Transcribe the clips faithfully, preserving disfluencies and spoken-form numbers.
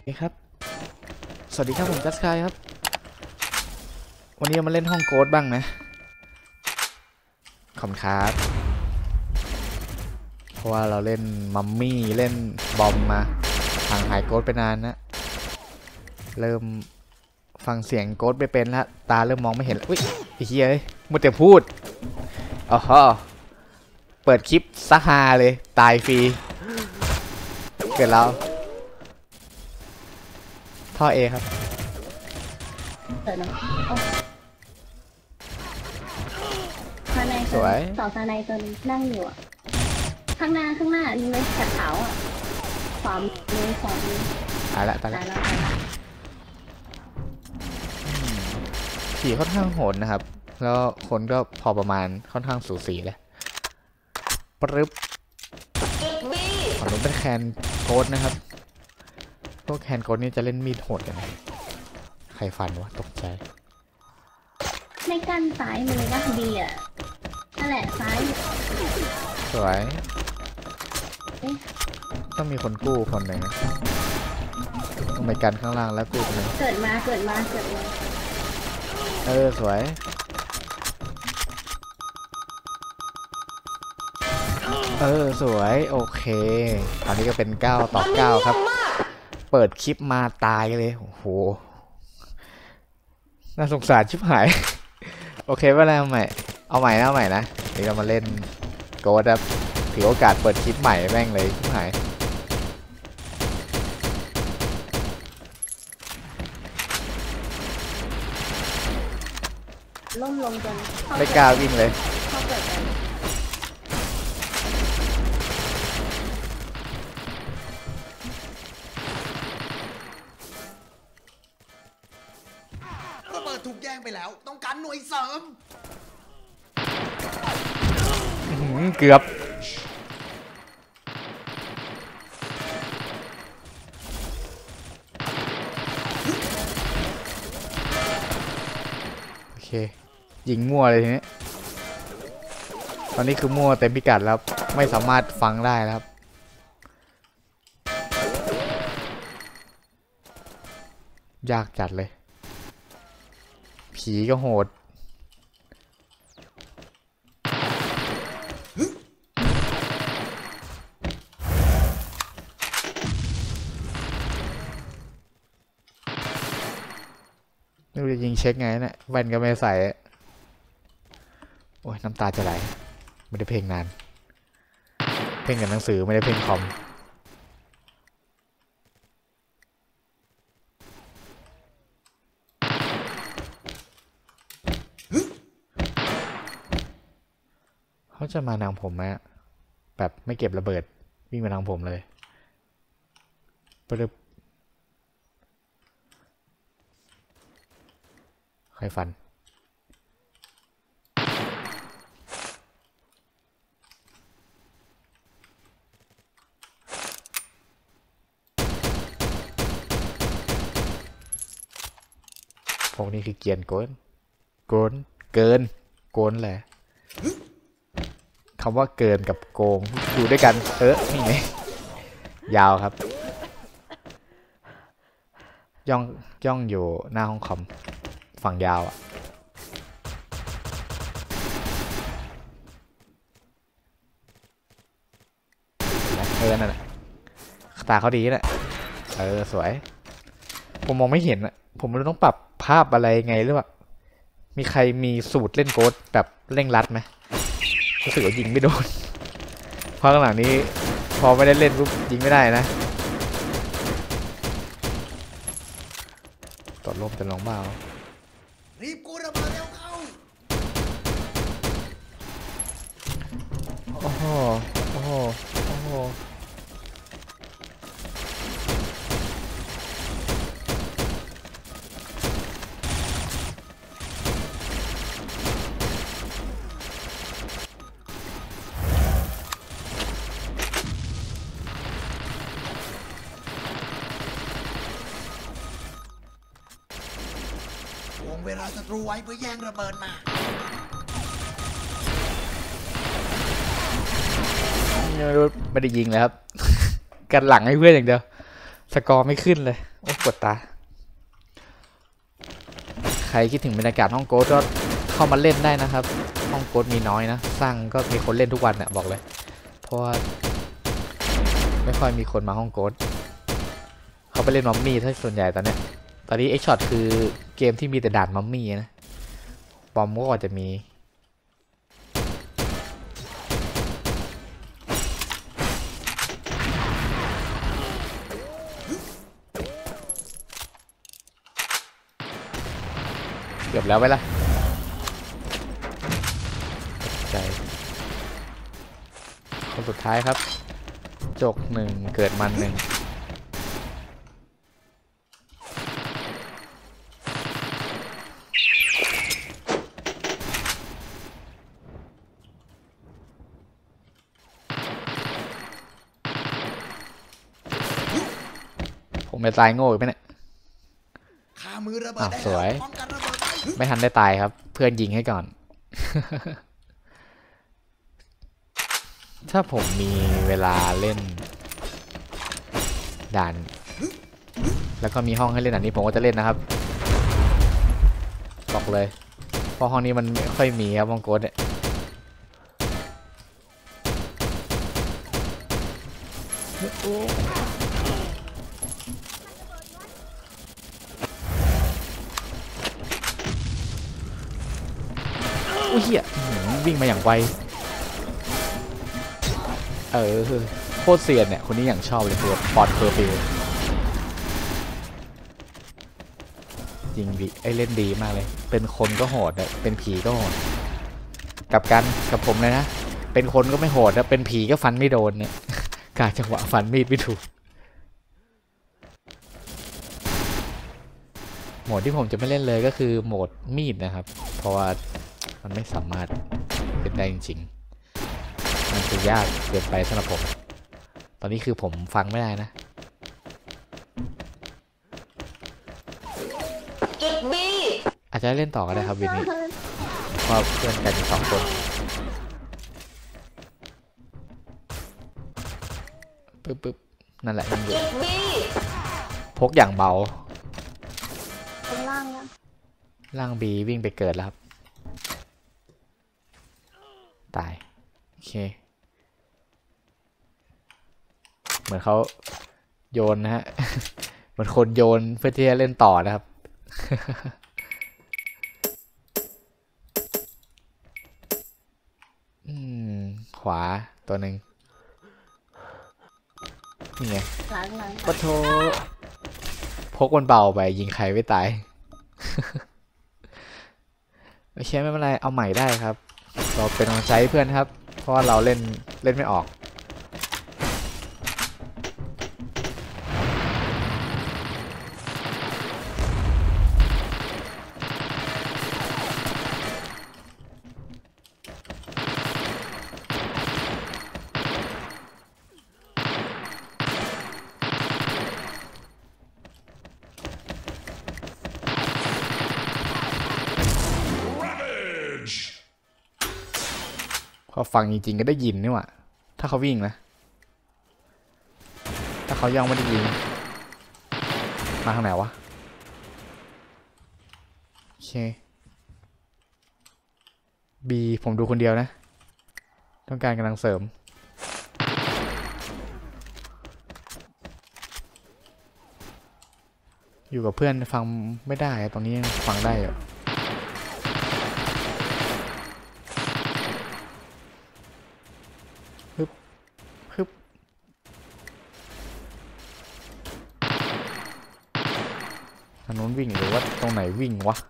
นี่ครับสวัสดีครับผมจัสกายครับวันนี้มาเล่นห้องโกดบ้างนะขอบคุณครับเพราะว่าเราเล่นมัมมี่เล่นบอมมาห่างหายโกดไปนานนะเริ่มฟังเสียงโกดไปเป็นแล้วตาเริ่มมองไม่เห็นอุ้ยไอ้เหี้ยมัวแต่พูดอ๋อเปิดคลิปซะฮาเลยตายฟรีเกิดแล้วท่อเอครับเปิดนะซาไนสวยสองซาไนตัวนึงนั่งอยู่อ่ะข้างหน้าข้างหน้านี่ไหมกัดเท้าอ่ะขวามือขวามือตายละตายละตายแล้วขี่ค่อนข้างโหดนะครับแล้วคนก็พอประมาณค่อนข้างสูสีเลยปึ๊บฝั่งนู้นเป็นแคนโกดนะครับพวกแคนโกดนี่จะเล่นมีดโหดกันใครฟันวะตกใจไม่กั้นซ้ายมันเลยว่าดีอ่ะนั่นแหละซ้ายสวยต้องมีคนกู้คนหนึ่งต้องไปกันข้างล่างแล้วกู้คนหนึ่งเกิดมาเกิดมาเกิดมาเออสวยเออสวยโอเคตอนนี้ก็เป็นเก้าต่อเก้าครับเปิดคลิปมาตายเลยโอ้โหน่าสงสารชิบหายโอเคว่าแล้วใหม่เอาใหม่นะเอาใหม่นะนี่เรามาเล่นโกดครับถือโอกาสเปิดคลิปใหม่แม่งเลยชิบหายล่มลงจนไม่กล้าวิ่งเลยระเบิดถูกแย่งไปแล้วต้องการหน่วยเสริมเกือบโอเคยิงมั่วเลยทีนี้ตอนนี้คือมั่วเต็มพิกัดแล้วไม่สามารถฟังได้แล้วครับยากจัดเลยผีก็โหดนี่จะยิงเช็คไงเนี่ยแว่นก็ไม่ใส่โอ้ยน้ำตาจะไหลไม่ได้เพลงนานเพลงกับหนังสือไม่ได้เพลงคอมเขาจะมาทางผมไหมแบบไม่เก็บระเบิดวิ่งมาทางผมเลยปึ๊บใครฟันพวกนี้คือเกียนโกนโกนเกินโกนแหละคำว่าเกินกับโกงอยู่ด้วยกันเออนี่ไงยาวครับย่องย่องอยู่หน้าห้องคอมฝั่งยาวอ่ะเออนั่นแหละตาเขาดีแหละเออสวยผมมองไม่เห็นอ่ะผมไม่รู้ต้องปรับภาพอะไรไงหรือเปล่ามีใครมีสูตรเล่นโกดแบบเร่งรัดไหมรู้สึกว่ายิงไม่โดนเพราะหลังนี้พอไม่ได้เล่นปุ๊บยิงไม่ได้นะตอดลมจะลองเบารีบกูระเบิดเร็วเข้าโอ้โหโอ้โหโอ้โหวงเวลาศัตรูไว้เพื่อแย่งระเบิดมาไม่ได้ยิงเลยครับกันหลังให้เพื่อนอย่างเดียวสกอร์ไม่ขึ้นเลยปวดตาใครคิดถึงบรรยากาศห้องโกดก็เข้ามาเล่นได้นะครับห้องโกดมีน้อยนะสร้างก็มีคนเล่นทุกวันเนี่ยบอกเลยเพราะว่าไม่ค่อยมีคนมาห้องโกดเขาไปเล่นมัมมี่ถ้าส่วนใหญ่ตอนเนี้ยตอนนี้เอ็กช็อตคือเกมที่มีแต่ด่านมัมมี่นะบอมก็อาจจะมีเกือบแล้วไหมล่ะใจคนสุดท้ายครับจกหนึ่งเกิดมันหนึ่งผมไม่ตายโง่อีกไหมเนี่ยขามือระเบิดอ้าวได้สวยป้องกันระเบิดได้ไม่ทันได้ตายครับเพื่อนยิงให้ก่อน ถ้าผมมีเวลาเล่นด่านแล้วก็มีห้องให้เล่นอันนี้ผมก็จะเล่นนะครับบอกเลยเพราะห้องนี้มันไม่ค่อยมีครับห้องโกดเนี่ยอุ้ยเหี้ยวิ่งมาอย่างไวเออโคตรเซียนเนี่ยคนนี้อย่างชอบเลยคือปอดเพอร์ฟิลจริงดิไอเล่นดีมากเลยเป็นคนก็โหดอะเป็นผีก็โหดกับกันกับผมเลยนะเป็นคนก็ไม่โหดนะเป็นผีก็ฟันไม่โดนเนี่ยกาจังหวะฟันมีดไม่ถูกโหมดที่ผมจะไม่เล่นเลยก็คือโหมดมีดนะครับเพราะว่ามันไม่สามารถเป็นได้จริงๆมันจะยากเกินไปสำหรับผมตอนนี้คือผมฟังไม่ได้นะจุดบีอาจจะเล่นต่อก็ได้ครับวินนี้เพราะเพื่อนกันสองคนปึ๊บปึ๊บนั่นแหละมันอยู่พกอย่างเบาข้างล่างนะล่างบีวิ่งไปเกิดแล้วครับตายโอเคเหมือนเขาโยนนะฮะ เหมือนคนโยนเพื่อที่จะเล่นต่อนะครับ อืมขวาตัวหนึ่งนี่ไงหลังหลังปะโถพกมันเบาไปยิงใครไม่ตาย โอเคไม่เป็นไรเอาใหม่ได้ครับเราเป็นกำลังใจให้เพื่อนครับเพราะว่าเราเล่นเล่นไม่ออกพอฟังจริงๆก็ได้ยินนี่หว่าถ้าเขาวิ่งนะถ้าเขาย่องไม่ได้ยิงมาทางไหนวะโอเคบีผมดูคนเดียวนะต้องการกำลังเสริมอยู่กับเพื่อนฟังไม่ได้ตรงนี้ยังฟังได้อยู่ฮึบฮึบทางนู้นวิ่งหรือว่าตรงไหนวิ่งวะ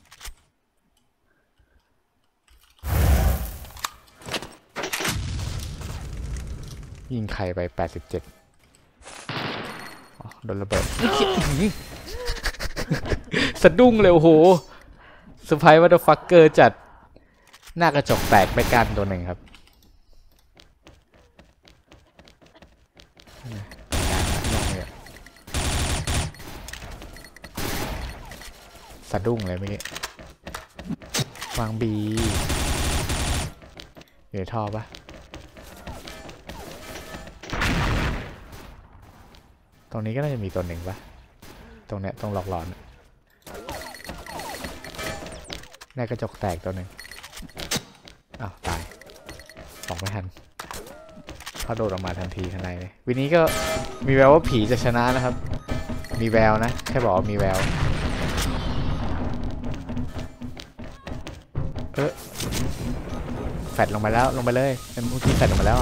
ยิงใครไปแปดสิบเจ็ดอ๋อโดนระเบิด สะดุ้งเลยโอ้โหเซอร์ไพรส์ว่าเดอะฟักเกอร์จัดหน้ากระจกแตกไปกันตัวหนึ่งครับสะดุ้งเลยเมื่อกี้วางบีอยู่ในท่อปะตรงนี้ก็น่าจะมีตัวหนึ่งปะตรงเนี้ยตรงหลอกหลอนได้กระจกแตกตัวหนึ่งอ้าวตายสองไม่ทันเขาโดดออกมาทันทีทันใดเลยวินี้ก็มีแววว่าผีจะชนะนะครับมีแววนะแค่บอกว่ามีแววเออแฟดลงไปแล้วลงไปเลยเมื่อกี้แฟดลงมาแล้ว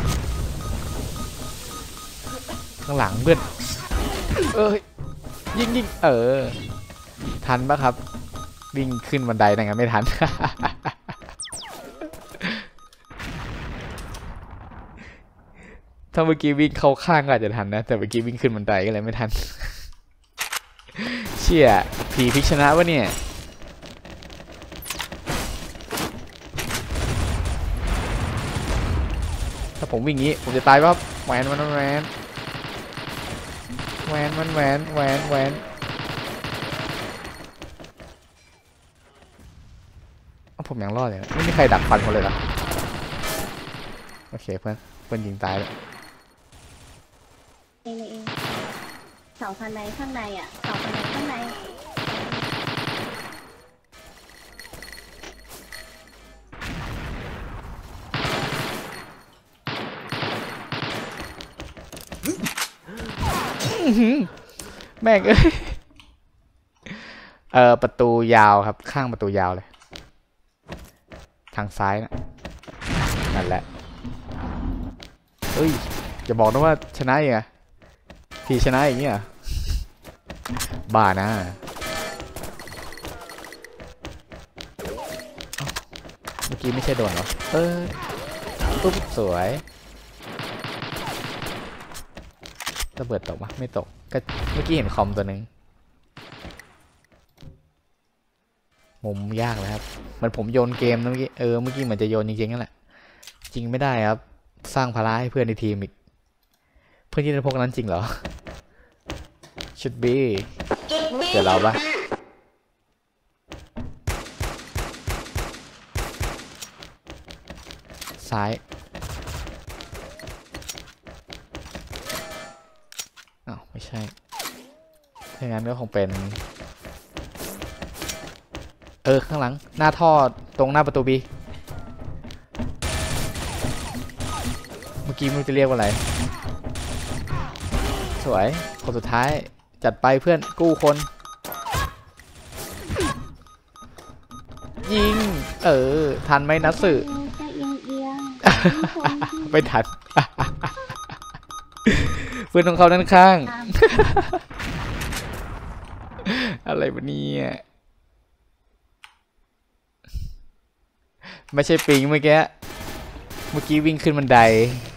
ข้างหลังเพื่อนเอ้ยยิงยิงเออทันปะครับวิ่งขึ้นบันไดนั่นไงไม่ทัน ถ้าเมื่อกี้วิ่งเข้าข้างก็อาจจะทันนะแต่เมื่อกี้วิ่งขึ้นบันไดก็เลยไม่ทัน เชี่ยผีพิชนะวะเนี่ยถ้าผมวิ่งงี้ผมจะตายป่ะแหวนมันแหวนแหวนมันแหวนแหวนแหวนผมยังรอดเลยไม่มีใครดักฟันคนเลยเหรอโอเคเพื่อนเพื่อนยิงตายเลยเองเองเสาข้างในข้างในอ่ะเสาข้างในข้างในแม่งเอ้ยเออประตูยาวครับข้างประตูยาวเลยทางซ้ายนะนั่นแหละเฮ้ยอย่าบอกนะว่าชนะอีกอะพี่ชนะอย่างเงี้ยบ้านะเมื่อกี้ไม่ใช่โดนเหรอเออปุ๊บสวยระเบิดตกปะไม่ตกก็เมื่อกี้เห็นคอมตัวนึงมุมยากเลยครับเหมือนผมโยนเกมนะเมื่อกี้เออเมื่อกี้เหมือนจะโยนจริงๆนั่นแหละจริงไม่ได้ครับสร้างภาระให้เพื่อนในทีมอีกเพื่อนที่เป็นพวกนั้นจริงเหรอชุดบีเจอเราปะซ้ายอ้าวไม่ใช่ถ้างั้นก็คงเป็นเออข้างหลังหน้าท่อตรงหน้าประตูบีเมื่อกี้ไม่รู้จะเรียกว่าอะไรสวยคนสุดท้ายจัดไปเพื่อนกู้คนยิงเออทันไหมนัทสึไม่ทัน เพื่อนของเขาด้านข้าง อะไรวะเนี่ยไม่ใช่ปิงเมื่อกี้เมื่อกี้วิ่งขึ้นบันได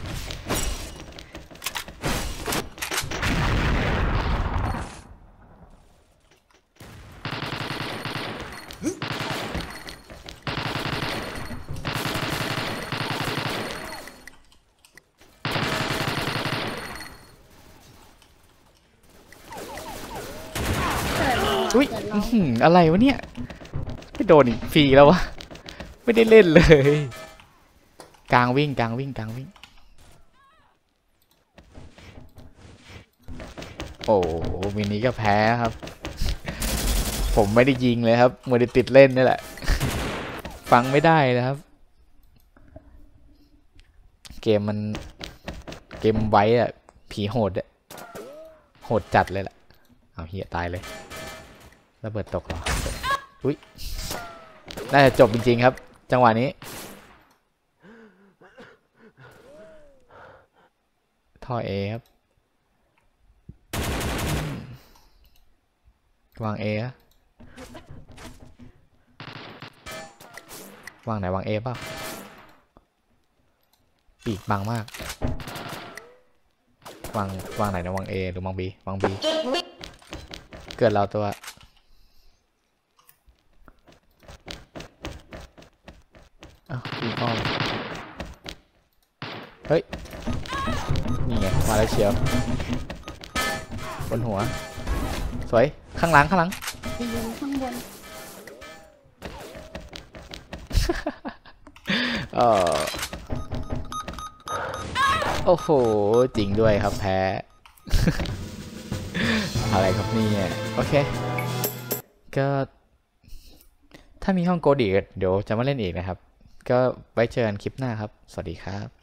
อุ้ยอะไรวะเนี่ยไม่โดนอีกฟรีแล้ววะไม่ได้เล่นเลยกลางวิ่งกลางวิ่งกลางวิ่งโอ้มินี้ก็แพ้ครับผมไม่ได้ยิงเลยครับมัวแต่ติดเล่นนี่แหละฟังไม่ได้นะครับเกมมันเกมไว้อะผีโหดอะโหดจัดเลยแหละเอาเหี้ยตายเลยระเบิดตกเหรออุ้ยน่าจะจบจริงๆครับจังหวะนี้ท่อเอครับวางเอวางไหนวางเอป่ะปีกบางมากวางวางไหนนะวางเอหรือวางบีวางบีเกิดเราตัวอ้าวยิงอ้อมเฮ้ยนี่ไงมาแล้วเชียวบนหัวสวยข้างหลังข้างหลังยืนข้างบนเออโอ้โหจริงด้วยครับแพ้อะไรครับเนี่ยโอเคก็ถ้ามีห้องโกดีเดี๋ยวจะมาเล่นอีกนะครับก็ไว้เจอกันคลิปหน้าครับสวัสดีครับ